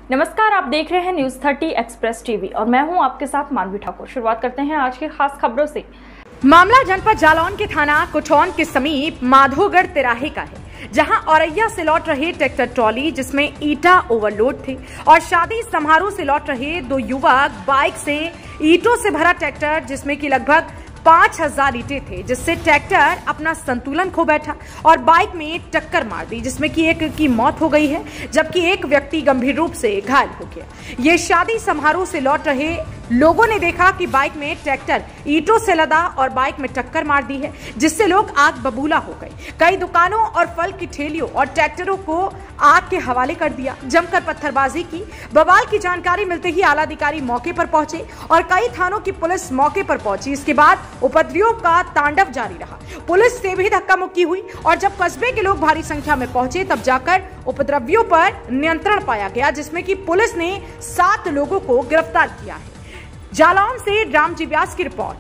नमस्कार, आप देख रहे हैं न्यूज 30 एक्सप्रेस टीवी और मैं हूं आपके साथ मानवी ठाकुर। शुरुआत करते हैं आज की खास खबरों से। मामला जनपद जालौन के थाना कुठौन के समीप माधोगढ़ तिराहे का है, जहां औरैया से लौट रहे ट्रैक्टर ट्रॉली जिसमें ईटा ओवरलोड थे और शादी समारोह से लौट रहे दो युवक बाइक से ईटों से भरा ट्रैक्टर जिसमें कि लगभग 5000 ईंटें थे, जिससे ट्रैक्टर अपना संतुलन खो बैठा और बाइक में टक्कर मार दी, जिसमें कि एक की मौत हो गई है जबकि एक व्यक्ति गंभीर रूप से घायल हो गया। ये शादी समारोह से लौट रहे लोगों ने देखा कि बाइक में ट्रैक्टर ईंटों से लदा और बाइक में टक्कर मार दी है, जिससे लोग आग बबूला हो गए। कई दुकानों और फल की ठेलियों और ट्रैक्टरों को आग के हवाले कर दिया। जमकर पत्थरबाजी की। बवाल की जानकारी मिलते ही आला अधिकारी मौके पर पहुंचे और कई थानों की पुलिस मौके पर पहुंची। इसके बाद उपद्रवियों का तांडव जारी रहा। पुलिस से भी धक्का मुक्की हुई और जब कस्बे के लोग भारी संख्या में पहुंचे तब जाकर उपद्रवियों पर नियंत्रण पाया गया, जिसमें कि पुलिस ने 7 लोगों को गिरफ्तार किया है। जालौन से रामजी व्यास की रिपोर्ट।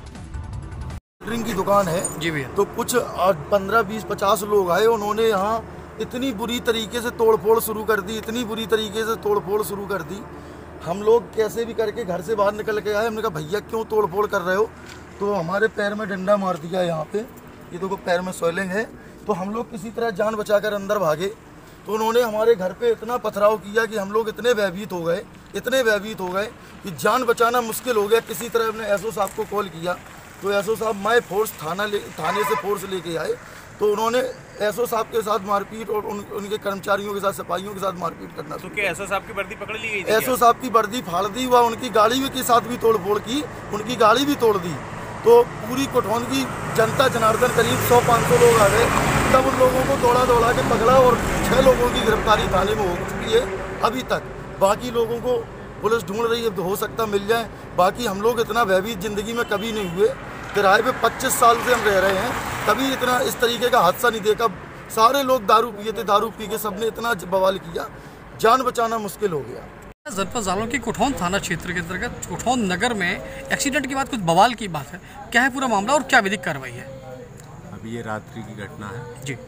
ड्रिंक की दुकान है जी भैया। तो कुछ 15, 20, 50 लोग आए, उन्होंने यहाँ इतनी बुरी तरीके से तोड़फोड़ शुरू कर दी, इतनी बुरी तरीके से तोड़फोड़ शुरू कर दी। हम लोग कैसे भी करके घर से बाहर निकल के आए। हमने कहा भैया क्यों तोड़फोड़ कर रहे हो, तो हमारे पैर में डंडा मार दिया। यहाँ पे ये देखो पैर में स्वेलिंग है। तो हम लोग किसी तरह जान बचाकर अंदर भागे। तो उन्होंने हमारे घर पे इतना पथराव किया कि हम लोग इतने भयभीत हो गए कि जान बचाना मुश्किल हो गया। किसी तरह हमने एसओ साहब को कॉल किया तो एसओ साहब माय फोर्स थाने से फोर्स लेके आए। तो उन्होंने एसओ साहब के साथ मारपीट और उनके कर्मचारियों के साथ, सिपाहियों के साथ मारपीट करना। तो क्या एसओ साहब की वर्दी पकड़ ली गई? एसओ साहब की वर्दी फाड़ दी व उनकी गाड़ी के साथ भी तोड़फोड़ की, उनकी गाड़ी भी तोड़ दी। तो पूरी कुठौन की जनता जनार्दन करीब 100-500 लोग आ गए। तब उन लोगों को दौड़ा के पकड़ा और 6 लोगों की गिरफ्तारी थाने में हो चुकी है अभी तक। बाकी लोगों को पुलिस ढूंढ रही है, तो हो सकता मिल जाए। बाकी हम लोग इतना भयभीत जिंदगी में कभी नहीं हुए। किराए पे 25 साल से हम रह रहे हैं, कभी इतना इस तरीके का हादसा नहीं देखा। सारे लोग दारू पिए थे, दारू पी के सबने इतना बवाल किया, जान बचाना मुश्किल हो गया। जनपद जालौन के कुठौन थाना क्षेत्र के अंतर्गत कुठौन नगर में एक्सीडेंट के बाद कुछ बवाल की बात है। क्या है पूरा मामला और क्या विधिक कार्रवाई है? अभी ये रात्रि की घटना है जी।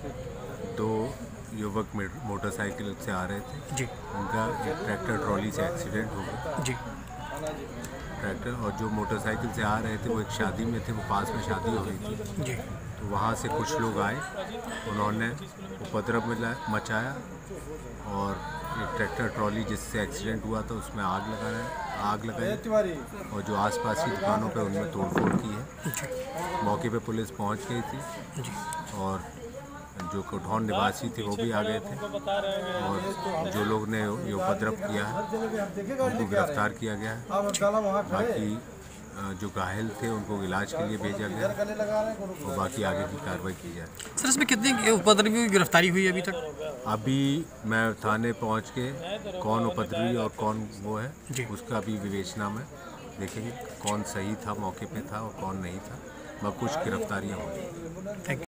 2 युवक मोटरसाइकिल से आ रहे थे जी। उनका एक ट्रैक्टर ट्रॉली से एक्सीडेंट हो गया जी। ट्रैक्टर और जो मोटरसाइकिल से आ रहे थे वो एक शादी में थे, वो पास में शादी हो गई थी जी। तो वहाँ से कुछ लोग आए, उन्होंने उपद्रव मचाया और एक ट्रैक्टर ट्रॉली जिससे एक्सीडेंट हुआ था उसमें आग लगाई और जो आसपास की दुकानों पे उनमें तोड़फोड़ की है। मौके पे पुलिस पहुंच गई थी और जो कुठौन निवासी थे वो भी आ गए थे और जो लोग ने ये उपद्रव किया है उनको गिरफ्तार किया गया है। बाकी जो घायल थे उनको इलाज के लिए भेजा गया और बाकी आगे की कार्रवाई की जाए। सर, इसमें कितने उपद्रवियों की गिरफ्तारी हुई है अभी तक? अभी मैं थाने पहुंच के कौन उपद्रवी और कौन वो है उसका भी विवेचना में देखेंगे कौन सही था, मौके पे था और कौन नहीं था। कुछ गिरफ्तारियाँ हुई।